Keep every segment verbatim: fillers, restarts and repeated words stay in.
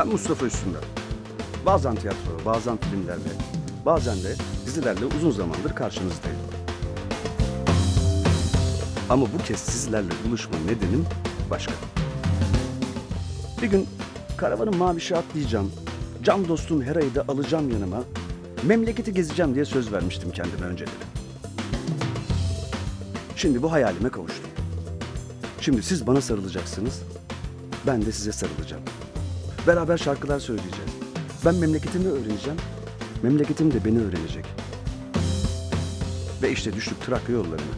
Ben Mustafa Üstündar. Bazen tiyatro, bazen filmlerle, bazen de dizilerle uzun zamandır karşınızdayım. Ama bu kez sizlerle buluşma nedenim başka. Bir gün karavanın mavişe atlayacağım, can dostum Hera'yı da alacağım yanıma, memleketi gezeceğim diye söz vermiştim kendime önceleri. Şimdi bu hayalime kavuştum. Şimdi siz bana sarılacaksınız, ben de size sarılacağım. Beraber şarkılar söyleyeceğiz. Ben memleketimi öğreneceğim, memleketim de beni öğrenecek. Ve işte düştük Trakya yollarına.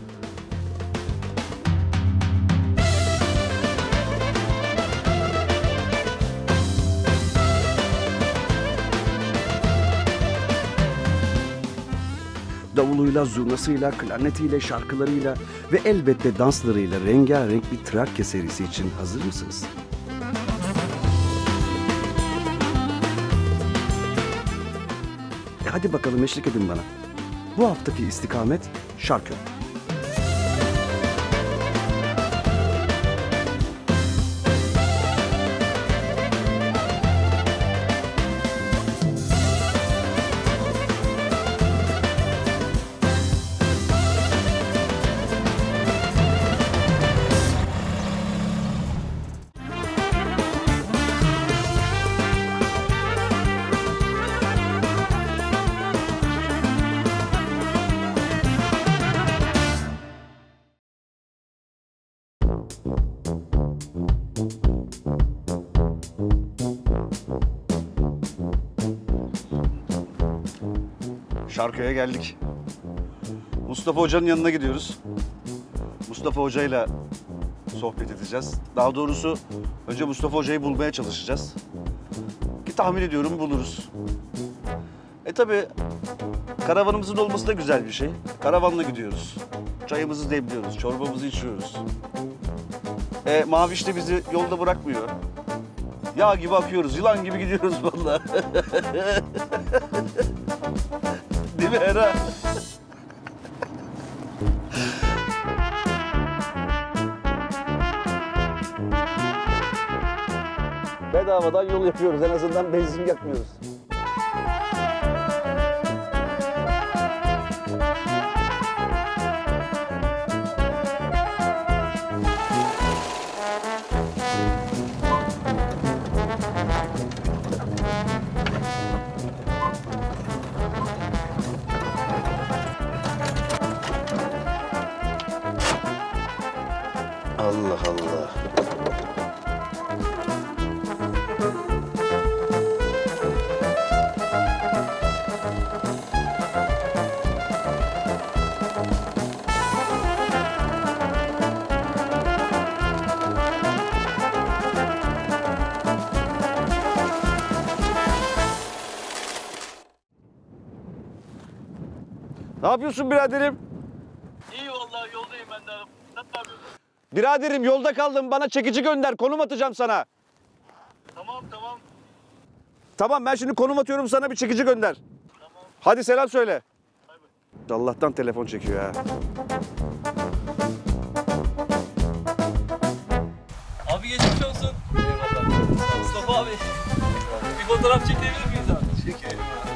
Davuluyla, zurnasıyla, klarnetiyle, şarkılarıyla ve elbette danslarıyla rengarenk bir Trakya serisi için hazır mısınız? E hadi bakalım eşlik edin bana. Bu haftaki istikamet Şarköy. Şarköy'e geldik. Mustafa Hoca'nın yanına gidiyoruz. Mustafa Hoca'yla sohbet edeceğiz. Daha doğrusu önce Mustafa Hoca'yı bulmaya çalışacağız. Ki tahmin ediyorum buluruz. E tabii karavanımızın olması da güzel bir şey. Karavanla gidiyoruz. Çayımızı demliyoruz, çorbamızı içiyoruz. E, Maviş de bizi yolda bırakmıyor. Yağ gibi akıyoruz, yılan gibi gidiyoruz vallahi. Değil mi Hera? Bedavadan yol yapıyoruz. En azından benzin yakmıyoruz. Allah Allah. Ne yapıyorsun biraderim? İyi vallahi yoldayım ben de. Sen ne yapıyorsun? Biraderim yolda kaldım. Bana çekici gönder. Konum atacağım sana. Tamam tamam. Tamam ben şimdi konum atıyorum sana bir çekici gönder. Tamam. Hadi selam söyle. Bay bay. Allah'tan telefon çekiyor ha. Abi geçmiş olsun. Eyvallah. Mustafa abi. Bir fotoğraf çekebilir miyiz abi? Çekelim abi.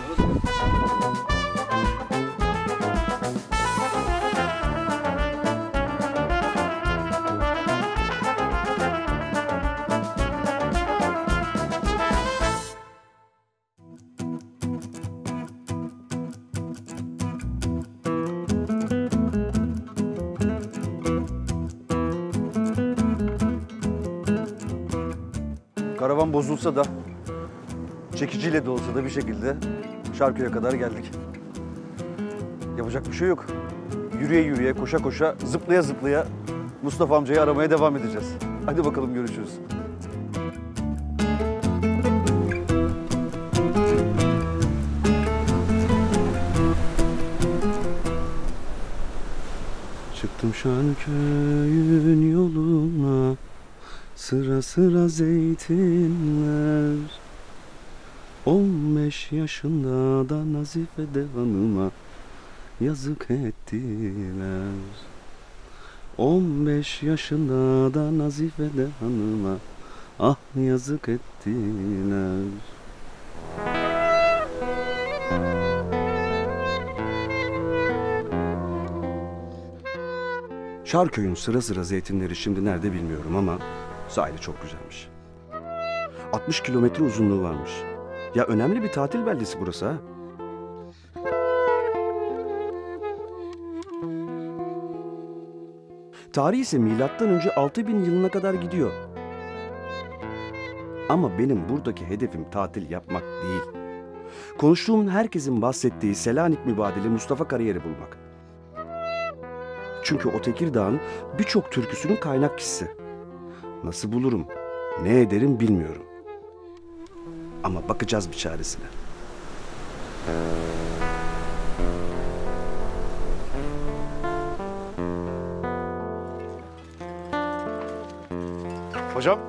Karavan bozulsa da, çekiciyle de olsa da bir şekilde Şarköy'e kadar geldik. Yapacak bir şey yok. Yürüye yürüye, koşa koşa, zıplaya zıplaya Mustafa amcayı aramaya devam edeceğiz. Hadi bakalım görüşürüz. Çıktım Şarköy'ün yoluna, sıra sıra zeytinler. On beş yaşında da Nazife de hanıma yazık ettiler. On beş yaşında da Nazife de hanıma Ah yazık ettiler. Şarköy'ün sıra sıra zeytinleri şimdi nerede bilmiyorum ama sahili çok güzelmiş. altmış kilometre uzunluğu varmış. Ya önemli bir tatil beldesi burası ha. Tarihi ise milattan önce altı bin yılına kadar gidiyor. Ama benim buradaki hedefim tatil yapmak değil. Konuştuğum herkesin bahsettiği Selanik mübadili Mustafa Karayer'i bulmak. Çünkü o Tekirdağ'ın birçok türküsünün kaynak kişisi. Nasıl bulurum, ne ederim bilmiyorum. Ama bakacağız bir çaresine. Hocam.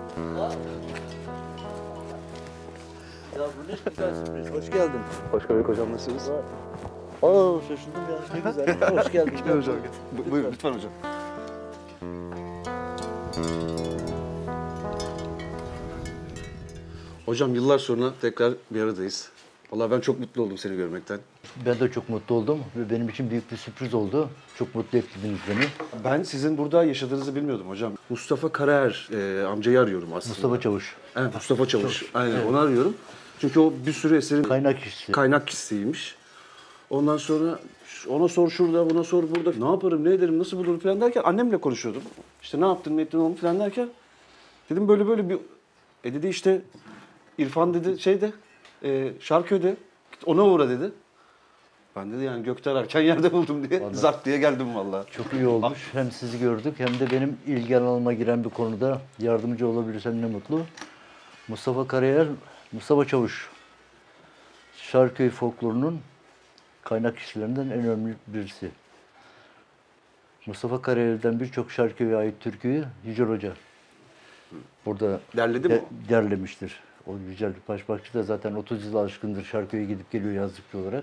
Ya bu ne güzel sürpriz. Hoş geldin. Hoş bulduk hocam, nasılsınız? Aa şaşırdım ya. Ne güzel. Hoş geldin. Gel hocam, gel. Bu- Buyurun lütfen hocam. Hocam yıllar sonra tekrar bir aradayız. Vallahi ben çok mutlu oldum seni görmekten. Ben de çok mutlu oldum ve benim için büyük bir sürpriz oldu. Çok mutlu ettiniz beni. Ben sizin burada yaşadığınızı bilmiyordum hocam. Mustafa Karaer e, amcayı arıyorum aslında. Mustafa Çavuş. Evet, Mustafa Çavuş. Aynen onu arıyorum. Çünkü o bir sürü eserin Kaynak kişisi. kaynak kişisiymiş. Ondan sonra ona sor şurada, buna sor burada. Ne yaparım, ne ederim, nasıl bulurum falan derken annemle konuşuyordum. İşte ne yaptın, ne ettin oğlum falan derken dedim böyle böyle bir... E dedi işte İrfan dedi şeyde, e, Şarköy'de ona uğra dedi. Ben dedi yani gökte ararken yerde buldum diye Vallahi. zart diye geldim vallahi. Çok iyi olmuş. Hem sizi gördük hem de benim ilgi alanıma giren bir konuda yardımcı olabilirsem ne mutlu. Mustafa Karayer, Mustafa Çavuş. Şarköy folklorunun kaynak kişilerinden en önemli birisi. Mustafa Karayer'den birçok Şarköy'e ait türküyü Yücel Hoca burada Derledi mi de- o? derlemiştir. O Yücel Başbakçı da zaten otuz yıl aşkındır Şarköy'e gidip geliyor yazlıkçı olarak.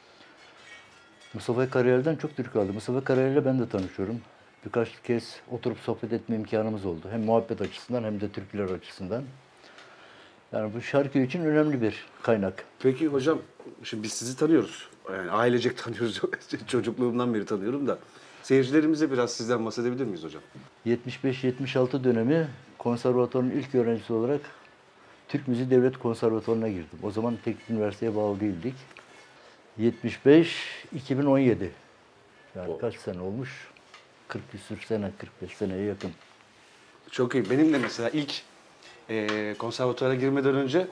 Mustafa Karayel'den çok türkü aldı. Mustafa Karayel'le ben de tanışıyorum. Birkaç kez oturup sohbet etme imkanımız oldu. Hem muhabbet açısından hem de türküler açısından. Yani bu Şarköy için önemli bir kaynak. Peki hocam, şimdi biz sizi tanıyoruz. Yani ailecek tanıyoruz. Çocukluğumdan beri tanıyorum da. Seyircilerimize biraz sizden bahsedebilir miyiz hocam? yetmiş beş yetmiş altı dönemi konservatuvarın ilk öğrencisi olarak Türk Müziği Devlet Konservatuvarı'na girdim. O zaman teknik üniversiteye bağlı değildik. yetmiş beş iki bin on yedi. Yani O. kaç sene olmuş? kırk küsür sene, kırk beş seneye yakın. Çok iyi. Benim de mesela ilk e, konservatuvara girmeden önce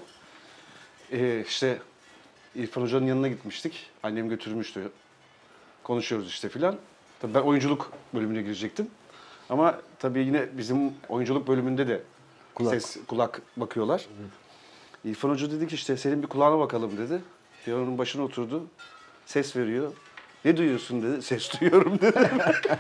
e, işte İrfan Hoca'nın yanına gitmiştik. Annem götürmüştü. Konuşuyoruz işte filan. Tabii ben oyunculuk bölümüne girecektim. Ama tabii yine bizim oyunculuk bölümünde de Kulak. ses, kulak bakıyorlar. İrfan Hoca dedi ki işte senin bir kulağına bakalım dedi. Piyanonun başına oturdu. Ses veriyor. Ne duyuyorsun dedi. Ses duyuyorum dedi.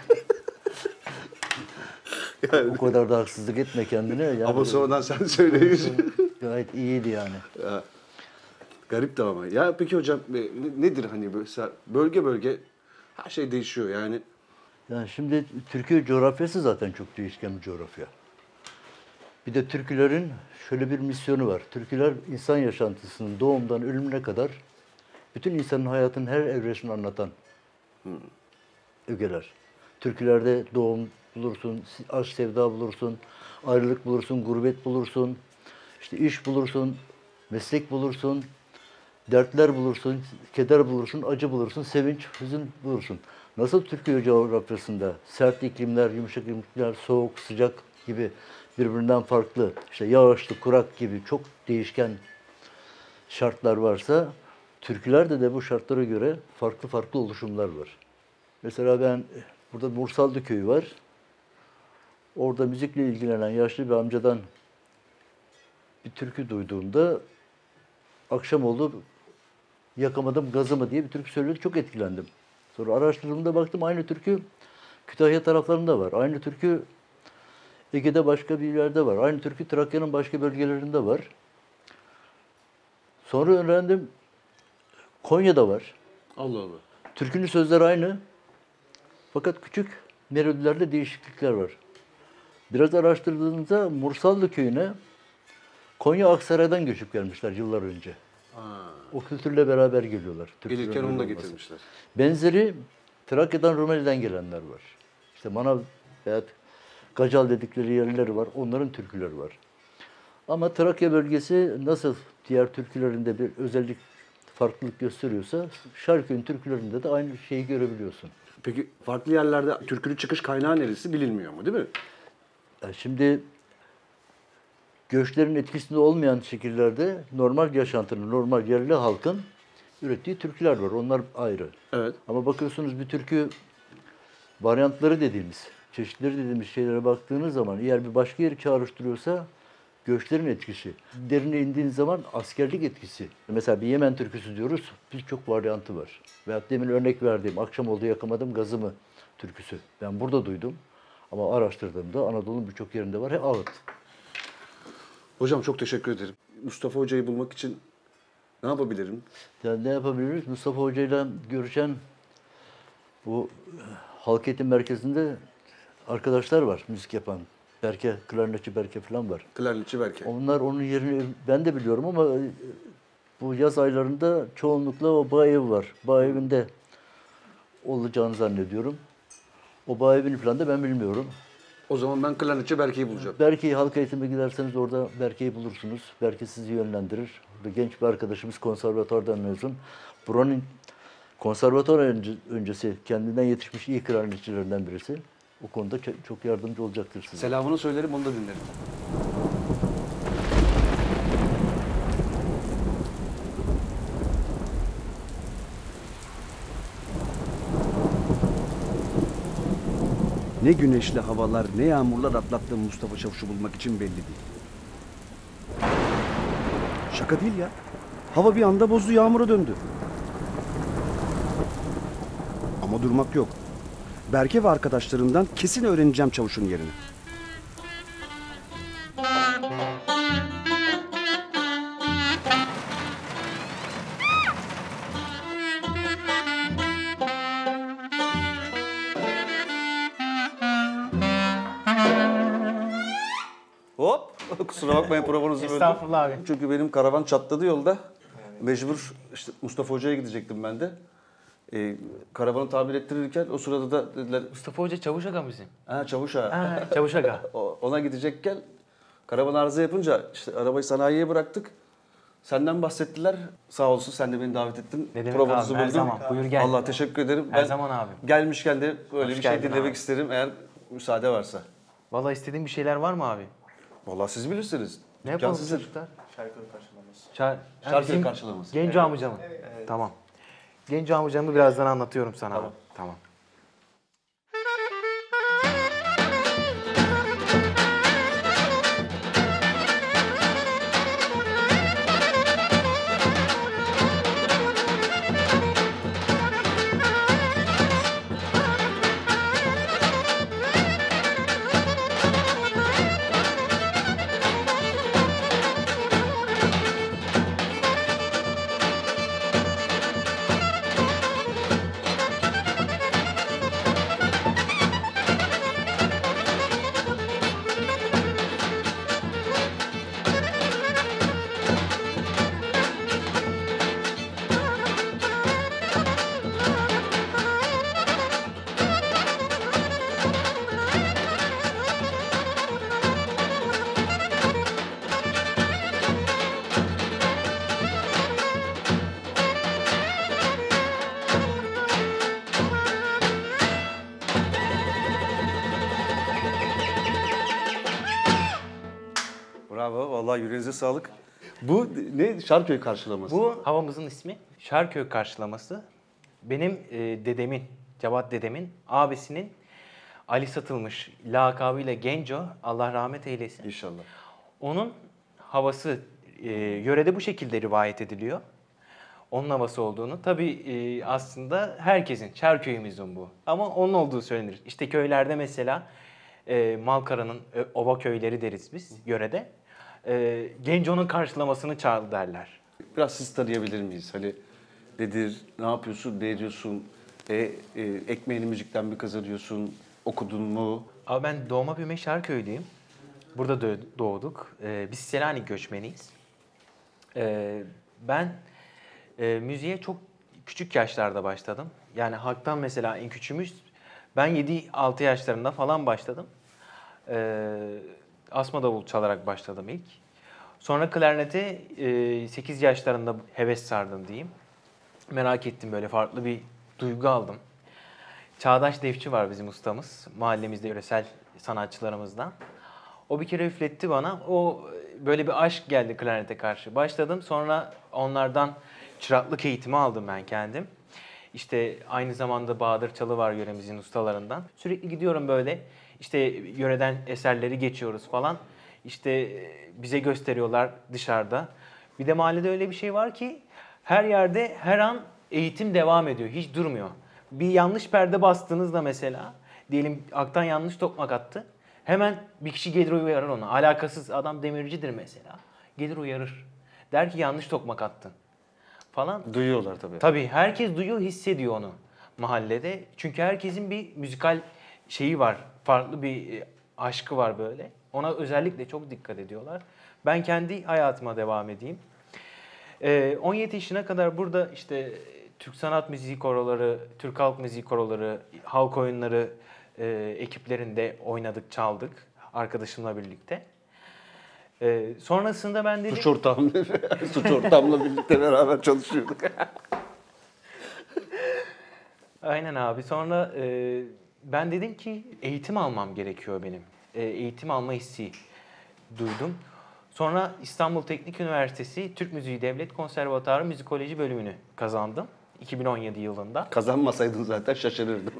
O kadar da haksızlık etme kendine. Yani Ama sonradan sen söyleyince. gayet iyiydi yani. Ya, garip de ama. Ya peki hocam e, ne- nedir hani böyle bölge bölge her şey değişiyor yani. Yani şimdi Türkiye coğrafyası zaten çok değişken bir coğrafya. Bir de türkülerin şöyle bir misyonu var. Türküler insan yaşantısının doğumdan ölümüne kadar bütün insanın hayatının her evresini anlatan ögeler. Türkülerde doğum bulursun, aşk sevda bulursun, ayrılık bulursun, gurbet bulursun, işte iş bulursun, meslek bulursun, dertler bulursun, keder bulursun, acı bulursun, sevinç, hüzün bulursun. Nasıl Türkiye coğrafyasında sert iklimler, yumuşak iklimler, soğuk, sıcak gibi birbirinden farklı, işte yağışlı, kurak gibi çok değişken şartlar varsa, türkülerde de bu şartlara göre farklı farklı oluşumlar var. Mesela ben, burada Mursallı köyü var. Orada müzikle ilgilenen yaşlı bir amcadan bir türkü duyduğumda akşam oldu, yakamadım gazımı diye bir türkü söyledi. Çok etkilendim. Sonra araştırdığımda baktım aynı türkü Kütahya taraflarında var. Aynı türkü Ege'de başka bir yerde var. Aynı türkü Trakya'nın başka bölgelerinde var. Sonra öğrendim Konya'da var. Allah Allah. Türkünün sözleri aynı. Fakat küçük melodilerde değişiklikler var. Biraz araştırdığınızda Mursallı köyüne Konya Aksaray'dan göçüp gelmişler yıllar önce. Ha. O kültürle beraber geliyorlar. Türklerin Gelirken onu da öyle olması. getirmişler. Benzeri Trakya'dan Rumeli'den gelenler var. İşte Manav veya Gacal dedikleri yerler var. Onların türküleri var. Ama Trakya bölgesi nasıl diğer türkülerinde bir özellik, farklılık gösteriyorsa Şarköy'ün türkülerinde de aynı şeyi görebiliyorsun. Peki farklı yerlerde türkünün çıkış kaynağı neresi bilinmiyor mu değil mi? Yani şimdi göçlerin etkisinde olmayan şekillerde normal yaşantının, normal yerli halkın ürettiği türküler var. Onlar ayrı. Evet. Ama bakıyorsunuz bir türkü varyantları dediğimiz, çeşitleri dediğimiz şeylere baktığınız zaman eğer bir başka yeri çağrıştırıyorsa göçlerin etkisi. Derine indiğiniz zaman askerlik etkisi. Mesela bir Yemen türküsü diyoruz, birçok varyantı var. Veyahut demin örnek verdiğim akşam oldu yakamadım gazımı türküsü. Ben burada duydum ama araştırdığımda Anadolu'nun birçok yerinde var. He, ağıt. Hocam çok teşekkür ederim. Mustafa Hoca'yı bulmak için ne yapabilirim? Yani ne yapabiliriz? Mustafa Hoca ile görüşen bu halk eğitim merkezinde arkadaşlar var müzik yapan. Berke, klarnetçi Berke falan var. Klarnetçi Berke. Onlar onun yerini ben de biliyorum ama bu yaz aylarında çoğunlukla o bağ evi var. Bağ evinde olacağını zannediyorum. O bağ evini falan da ben bilmiyorum. O zaman ben Klarnetçi Berke'yi bulacağım. Berke'yi halk eğitime giderseniz orada Berke'yi bulursunuz. Berke sizi yönlendirir. Ve genç bir arkadaşımız konservatuvardan mezun. Buranın konservatuvar önce- öncesi kendinden yetişmiş iyi klarnetçilerinden birisi. O konuda ço- çok yardımcı olacaktır size. Selamını söylerim, onu da dinlerim. Ne güneşli havalar, ne yağmurlar atlattığım Mustafa Çavuş'u bulmak için belli değil. Şaka değil ya. Hava bir anda bozdu, yağmura döndü. Ama durmak yok. Berke ve arkadaşlarından kesin öğreneceğim Çavuş'un yerini. Hop! Kusura bakmayın provanızı böldüm. Estağfurullah abi. Çünkü benim karavan çatladı yolda. Mecbur işte Mustafa Hoca'ya gidecektim ben de. Ee, karavanı tamir ettirirken o sırada da dediler Mustafa Hoca Çavuş Aga bizim. ha Çavuş ağa. Ha, Çavuş Aga. O- Ona gidecekken karavan arıza yapınca işte arabayı sanayiye bıraktık. Senden bahsettiler. Sağ olsun sen de beni davet ettin. Ne demek Provanızı abi, her buldum. zaman. Buyur gel. Allah teşekkür ederim. Her zaman abi. Gelmişken de böyle Hoş bir şey geldin dinlemek abi. isterim eğer müsaade varsa. Vallahi istediğin bir şeyler var mı abi? Vallahi siz bilirsiniz. Ne Dükkan yapalım sizin. çocuklar? Şarköy karşılaması. Şar Şarköy karşılaması. Genco amca mı? Tamam. Genco amcamı birazdan anlatıyorum sana. Tamam. Tamam. Bravo. Vallahi yüreğinize sağlık. Bu ne? Şarköy karşılaması. Bu havamızın ismi Şarköy karşılaması. Benim e, dedemin, Cevat dedemin abisinin Ali Satılmış lakabıyla Genco, Allah rahmet eylesin. İnşallah. Onun havası e, yörede bu şekilde rivayet ediliyor. Onun havası olduğunu. Tabii e, aslında herkesin, Şarköy'ümüzün bu. Ama onun olduğu söylenir. İşte köylerde mesela e, Malkara'nın e, ova köyleri deriz biz yörede. E, Genco'nun karşılamasını çal derler. Biraz siz tanıyabilir miyiz? Hani nedir, ne yapıyorsun, ne ediyorsun, e, e, ekmeğini müzikten mi kazanıyorsun, okudun mu? Abi ben doğma büyüme Şarköylüyüm. Burada dö- doğduk. Ee, biz Selanik göçmeniyiz. Ee, ben e, müziğe çok küçük yaşlarda başladım. Yani halktan mesela en küçüğümüz ben yedi altı yaşlarında falan başladım. Ee, asma davul çalarak başladım ilk. Sonra klarnete e, sekiz yaşlarında heves sardım diyeyim. Merak ettim, böyle farklı bir duygu aldım. Çağdaş Defçi var bizim ustamız. Mahallemizde yöresel sanatçılarımızdan. O bir kere üfletti bana. O böyle bir aşk geldi klarnete karşı. Başladım. Sonra onlardan çıraklık eğitimi aldım ben kendim. İşte aynı zamanda Bahadır Çalı var yöremizin ustalarından. Sürekli gidiyorum böyle. İşte yöreden eserleri geçiyoruz falan. İşte bize gösteriyorlar dışarıda. Bir de mahallede öyle bir şey var ki her yerde her an eğitim devam ediyor. Hiç durmuyor. Bir yanlış perde bastığınızda mesela, diyelim Aktan yanlış tokmak attı. Hemen bir kişi gelir uyarır onu. Alakasız adam demircidir mesela. Gelir uyarır. Der ki yanlış tokmak attın falan. Duyuyorlar tabii. Tabii herkes duyuyor, hissediyor onu mahallede. Çünkü herkesin bir müzikal şeyi var. Farklı bir e, aşkı var böyle. Ona özellikle çok dikkat ediyorlar. Ben kendi hayatıma devam edeyim. Ee, on yedi yaşına kadar burada işte Türk sanat müziği koroları, Türk halk müziği koroları, halk oyunları e, ekiplerinde oynadık, çaldık arkadaşımla birlikte. Ee, sonrasında ben dedim... Suç ortağım, suç ortağımla birlikte beraber çalışıyorduk. Aynen abi. Sonra e, ben dedim ki eğitim almam gerekiyor benim. E, eğitim alma hissi duydum. Sonra İstanbul Teknik Üniversitesi Türk Müziği Devlet Konservatuarı Müzikoloji bölümünü kazandım. iki bin on yedi yılında. Kazanmasaydın zaten şaşırırdım.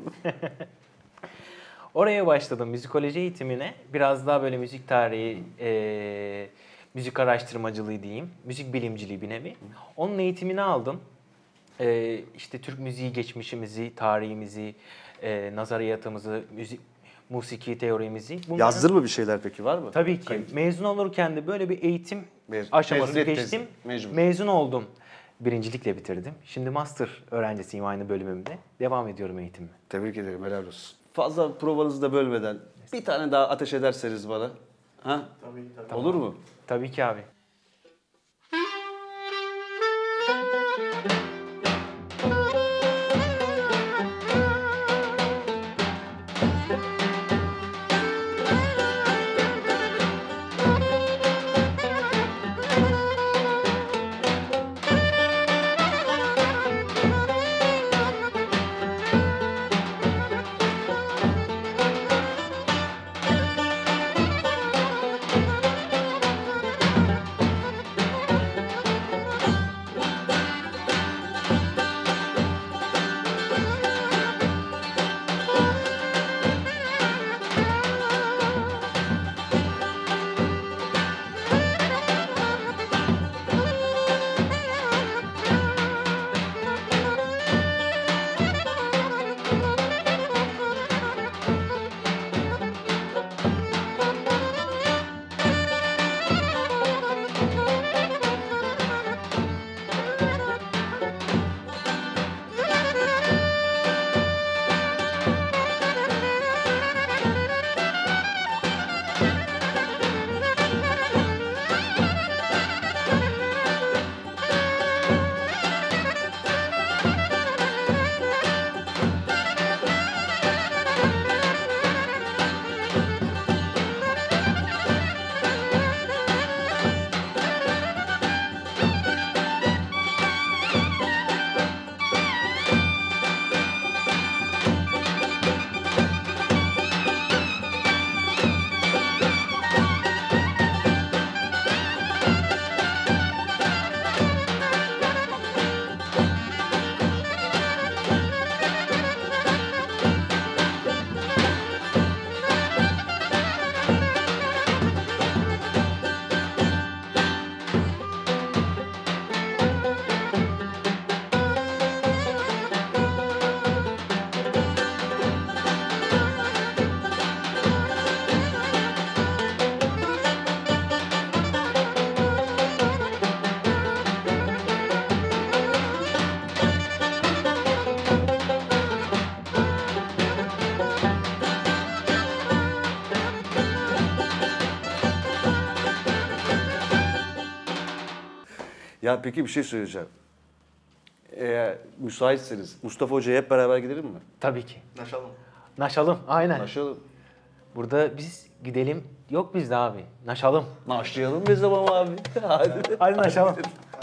Oraya başladım müzikoloji eğitimine. Biraz daha böyle müzik tarihi, e, müzik araştırmacılığı diyeyim. Müzik bilimciliği bir nevi. Onun eğitimini aldım. E, işte Türk müziği geçmişimizi, tarihimizi, e, nazariyatımızı, müzik, musiki teorimizi. bunları- Yazdın mı bir şeyler peki, var mı? Tabii ki. Mezun olurken de böyle bir eğitim Mez- aşamasını mezuniyet geçtim. tezi, mecbur. Mezun oldum. Birincilikle bitirdim. Şimdi master öğrencisiyim aynı bölümümde. Devam ediyorum eğitimime. Tebrik ederim, helal olsun. Fazla provanızı da bölmeden bir tane daha ateş ederseniz bana. Ha? Tabii, tabii. Olur mu? Tabii ki abi. Ya peki bir şey söyleyeceğim. Eğer müsaitseniz Mustafa Hoca'ya hep beraber gidelim mi? Tabii ki. Naşalım. Naşalım. Aynen. Naşalım. Burada biz gidelim. Yok bizde abi. Naşalım. Naşlayalım biz zaman abi. Hadi. Hadi naşalım.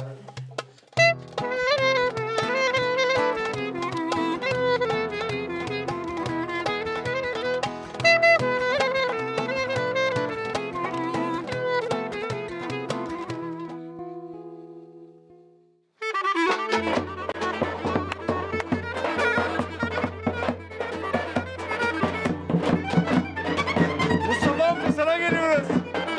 Mustafa amca sana geliyoruz.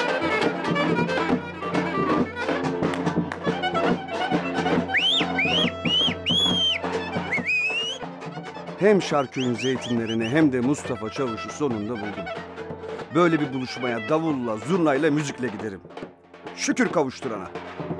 Hem Şarköy'ün zeytinlerini hem de Mustafa Çavuş'u sonunda buldum. Böyle bir buluşmaya davulla, zurnayla, müzikle giderim. Şükür kavuşturana.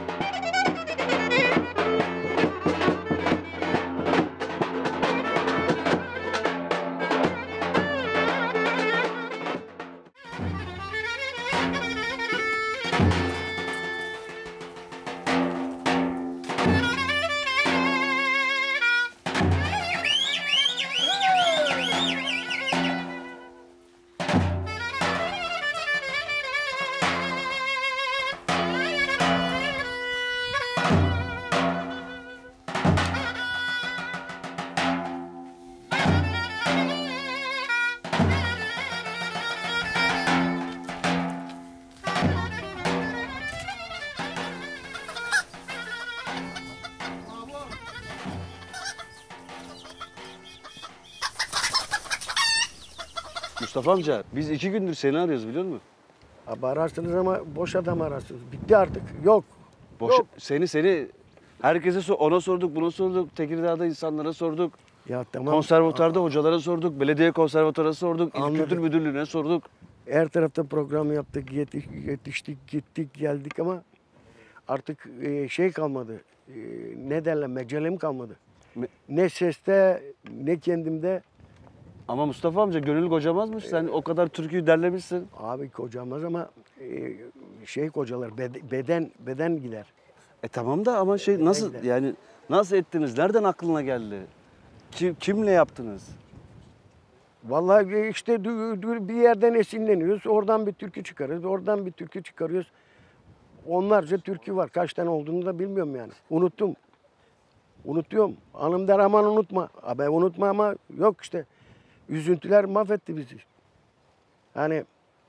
Mustafa amca biz iki gündür seni arıyoruz biliyor musun? Abi ararsınız ama boş adam ararsınız. Bitti artık. Yok. Boş, Yok. seni seni herkese sor, ona sorduk, buna sorduk, Tekirdağ'da insanlara sorduk. Ya tamam. Konservatuarda hocalara sorduk, belediye konservatuarına sorduk, İl Anladım. Kültür Müdürlüğü'ne sorduk. Her tarafta program yaptık, yetiş, yetiştik, gittik, geldik ama artık e, şey kalmadı. E, ne derler, mecelem kalmadı. Me- Ne seste, ne kendimde. Ama Mustafa amca gönül kocamazmış. Sen o kadar türküyü derlemişsin. Abi kocamaz ama e, şey kocalar, bed- beden beden gider. E tamam da ama şey nasıl Nereden? yani nasıl ettiniz? Nereden aklına geldi? Kim, kimle yaptınız? Vallahi e, işte dü- dü- bir yerden esinleniyoruz. Oradan bir türkü çıkarıyoruz. Oradan bir türkü çıkarıyoruz. Onlarca türkü var. Kaç tane olduğunu da bilmiyorum yani. Unuttum. Unutuyorum. Hanım der aman unutma. Abi unutma ama yok işte. Üzüntüler mahvetti bizi. Hani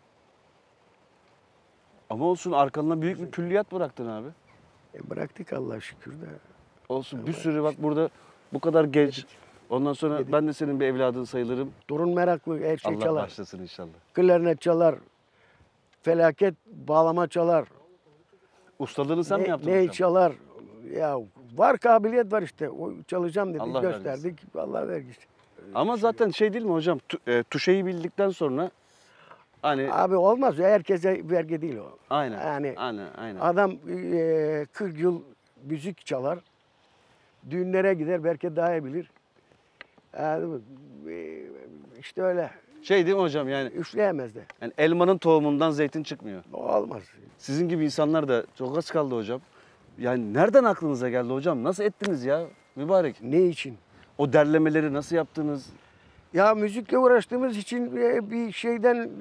Ama olsun arkanına büyük bir külliyat bıraktın abi. e, bıraktık Allah'a şükür de. Olsun bir sürü bak burada bu kadar genç. Ondan sonra ben de senin bir evladın sayılırım. Torun meraklı her şey Allah çalar. başlasın inşallah. Klarnet çalar. Felaket bağlama çalar. Ustalığını sen ne, mi yaptın ne hocam? çalar. Ya var kabiliyet var işte. O çalacağım dedi. Allah gösterdik. Allah vergisi. Ama zaten şey değil mi hocam? Tu, e, tuşeyi bildikten sonra hani Abi olmaz. Herkese vergi değil o. aynen. Yani aynen aynen. adam e, kırk yıl müzik çalar. Düğünlere gider. Belki daha iyi bilir. Yani, e, işte öyle. Şey değil mi hocam yani, Üfleyemez de. yani elmanın tohumundan zeytin çıkmıyor. Olmaz. Sizin gibi insanlar da çok az kaldı hocam. Yani nereden aklınıza geldi hocam? Nasıl ettiniz ya mübarek? Ne için? O derlemeleri nasıl yaptınız? Ya müzikle uğraştığımız için e, bir şeyden e,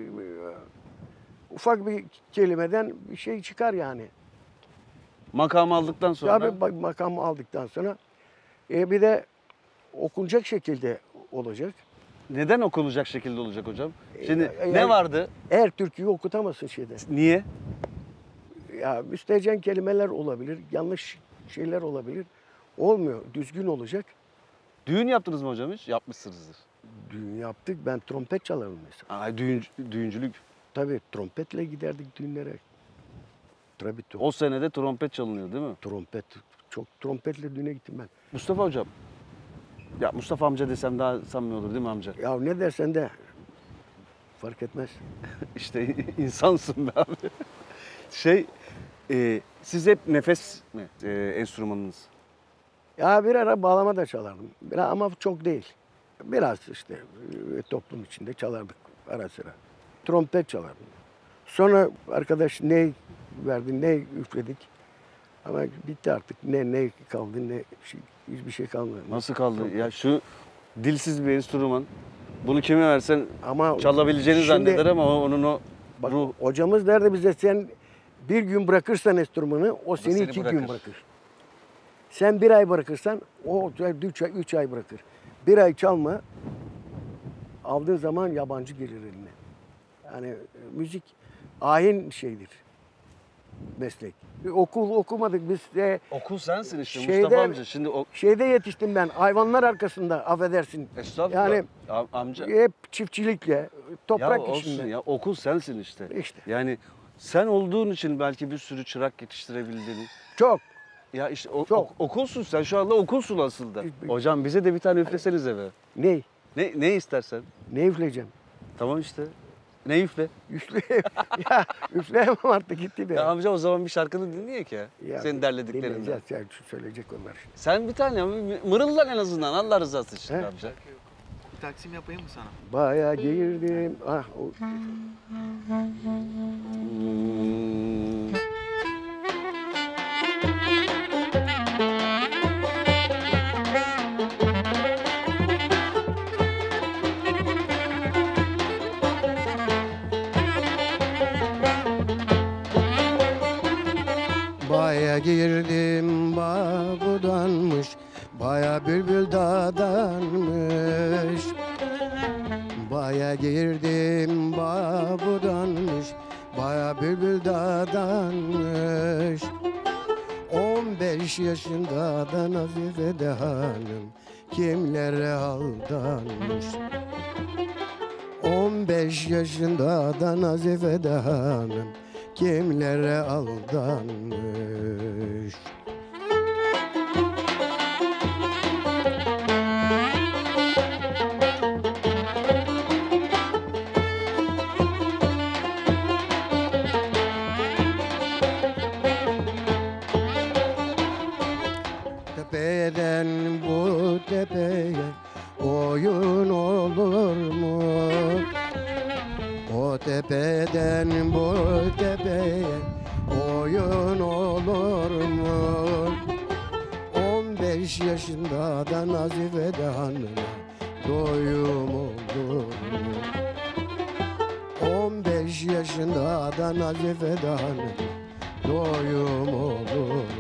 ufak bir kelimeden bir şey çıkar yani. Makamı aldıktan sonra Tabii bak, makam aldıktan sonra e, bir de okunacak şekilde olacak. neden okunacak şekilde olacak hocam? Şimdi E, ne yani- vardı? Her türküyü okutamazsın şeyde. Niye? Ya müstehcen kelimeler olabilir, yanlış şeyler olabilir. Olmuyor, düzgün olacak. Düğün yaptınız mı hocam hiç? Yapmışsınızdır. Düğün yaptık, ben trompet çalarım mesela. Ay düğün, düğüncülük. Tabii trompetle giderdik düğünlere. Tabii tro- O senede trompet çalınıyor değil mi? trompet, çok trompetle düğüne gittim ben. Mustafa hocam. Ya Mustafa amca desem daha samimi olur değil mi amca? Ya ne dersen de fark etmez. İşte insansın be abi. Şey, e, siz hep nefes mi e, enstrümanınız? Ya bir ara bağlama da çalardım. Biraz, ama çok değil. Biraz işte e, toplum içinde çalardık ara sıra. Trompet çalardım. Sonra arkadaş ney verdi, ney üfledik. Ama bitti artık. Ne ne kaldı ne şey, hiçbir şey kalmadı. Nasıl kaldı? Ya şu dilsiz bir enstrüman. Bunu kime versen Ama çalabileceğini şimdi- zanneder ama o- onun o Bak, ruh. hocamız derdi bize sen bir gün bırakırsan enstrümanı o seni, seni iki bırakır. gün bırakır. Sen bir ay bırakırsan o üç ay, üç ay bırakır. Bir ay çalma aldığın zaman yabancı gelir eline. Yani e, müzik ayin şeydir. Meslek. Bir okul okumadık biz de Okul sensin işte Şeyde- Mustafa amca. Şimdi o şeyde yetiştim ben hayvanlar arkasında affedersin. estağfurullah. Yani Am- amca. hep çiftçilikle, Ya toprak olsun işinde. ya okul sensin işte. İşte. Yani sen olduğun için belki bir sürü çırak yetiştirebildin. Çok. Ya işte o, Çok. ok- okulsun sen şu anda okulsun aslında. Hiçbir- Hocam bize de bir tane üflesenize be. Ney? Ne ne istersen. Ne üfleyeceğim? Tamam işte. Ne üfle? Üfle, ya üfleyemem artık gitti be. Ya amca o zaman bir şarkını dinleyek ya. Ya, Senin derlediklerinden. dinleyeceğiz ya, şu söyleyecek onlar şimdi. Sen bir tane mırıldan en azından Allah rızası için He? amca. Bir taksim yapayım mı sana? Baya girdim. Ah, o, Hmm. Baya girdim babudanmış, baya bülbül dadanmış. Baya girdim babudanmış, baya bülbül dadanmış. On beş yaşında da Nazife de hanım kimlere aldanmış. On beş yaşında da Nazife de hanım kimlere aldanmış. Tepeden bu tepeye oyun olur mu? O tepeden bu tepeye oyun olur mu? On beş yaşında da Nazife de hanıma doyum olur mu? On beş yaşında da Nazife de hanıma doyum olur mu?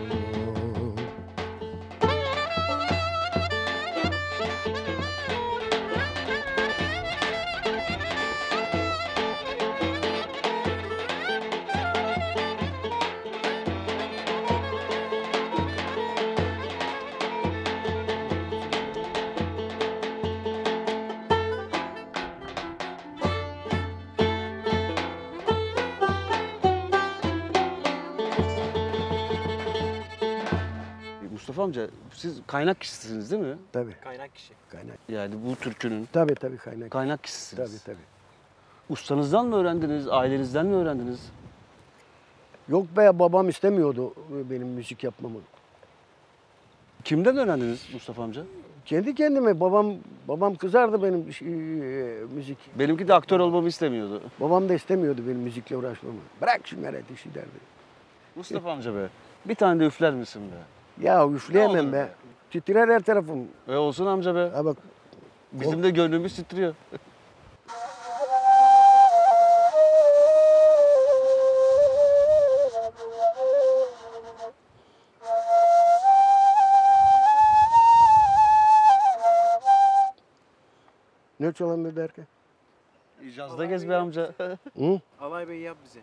Mustafa amca siz kaynak kişisiniz değil mi? Tabii Kaynak kişi. kaynak. Yani bu türkünün Tabii tabii kaynak. kaynak kişisiniz. Tabii tabii. Ustanızdan mı öğrendiniz, ailenizden mi öğrendiniz? Yok be babam istemiyordu benim müzik yapmamı. Kimden öğrendiniz Mustafa amca? Kendi kendime babam babam kızardı benim şey, e, müzik. Benimki de aktör olmamı istemiyordu. Babam da istemiyordu benim müzikle uğraşmamı. Bırak şu meret işi derdi. Mustafa amca be, bir tane de üfler misin be? Ya Ne olur üfleyemem be. be? Titrer her tarafım. E olsun amca be. Ha bak Bizim de gönlümüz titriyor. ne çalandı derken? İcazda gez be amca. Hı? Alay Bey yap bize.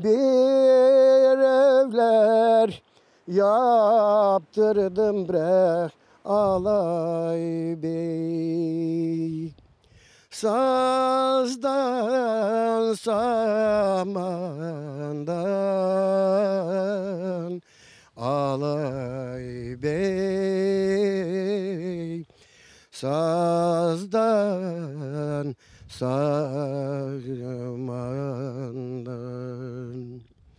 bir evler yaptırdım bre alay bey. Sazdan samandan alay bey. Sazdan samandan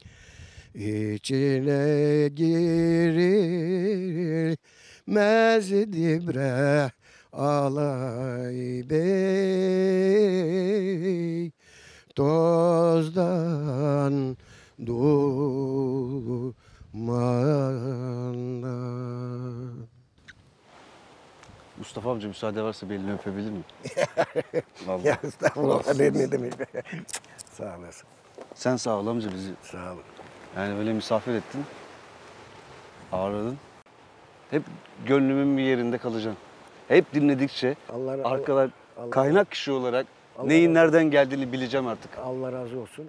içine girilmez dibre alay bey. Tozdan dumandan. Mustafa amca müsaade varsa bir elini öpebilir miyim? Vallahi. Ya estağfurullah ne, ne demek. Sağ olasın. Sen sağ ol amca bizi. Sağ olun. Yani böyle misafir ettin. Ağırladın. Hep gönlümün bir yerinde kalacaksın. Hep dinledikçe Allah, arkadan Allah- kaynak kişi olarak Allah- neyin nereden geldiğini bileceğim artık. Allah razı olsun.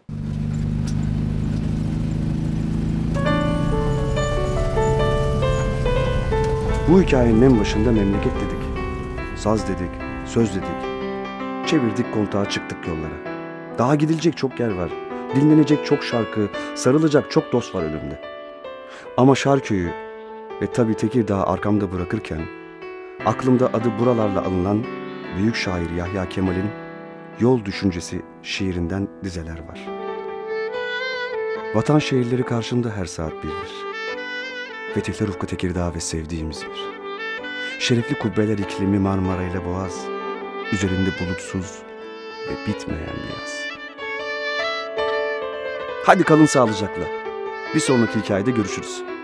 Bu hikayenin en başında memleket dedik. Saz dedik, söz dedik. Çevirdik kontağı, çıktık yollara. Daha gidilecek çok yer var. Dinlenecek çok şarkı, sarılacak çok dost var önümde. Ama Şarköy'ü ve tabii Tekirdağ'ı arkamda bırakırken aklımda adı buralarla alınan büyük şair Yahya Kemal'in Yol Düşüncesi şiirinden dizeler var. Vatan şehirleri karşımda her saat bir bir. Fetihler ufku Tekirdağ ve sevdiğim İzmir. Şerefli kubbeler iklimi Marmara ile Boğaz. Üzerinde bulutsuz ve bitmeyen bir yaz. Hadi kalın sağlıcakla. Bir sonraki hikayede görüşürüz.